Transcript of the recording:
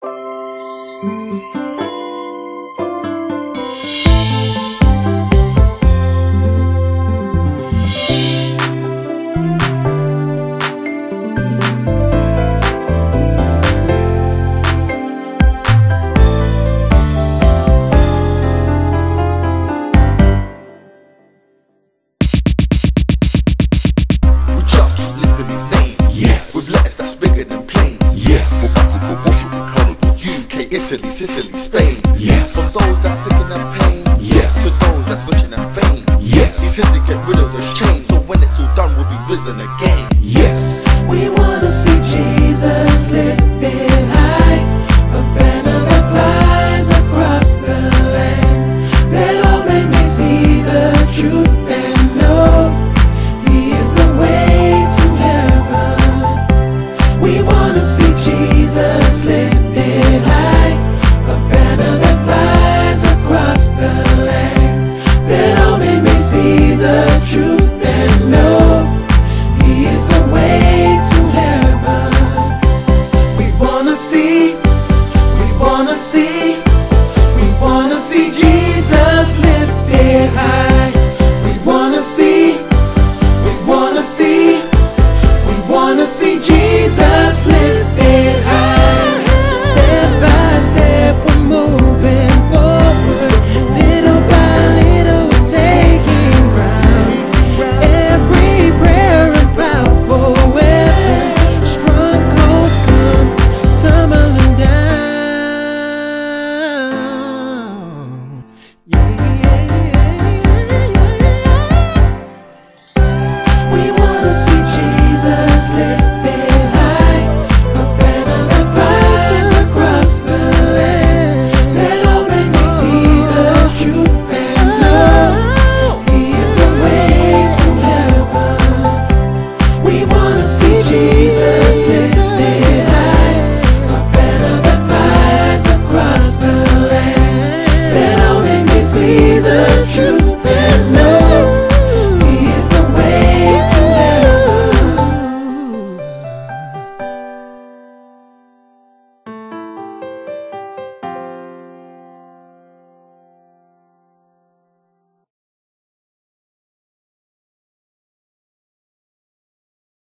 Italy, Sicily, Spain. Yes. From those that's sick in their pain. Yes. To those that's rich in their fame. Yes. He's here to get rid of those chains, so when it's all done, we'll be risen again. Yes. We wanna see Jesus lifted high, a banner that flies across the land, that all men may see the truth and know He is the way to heaven. We wanna see Jesus lifted high, a banner that flies across the land, that all men may see the truth and know He is the way to heaven. We wanna see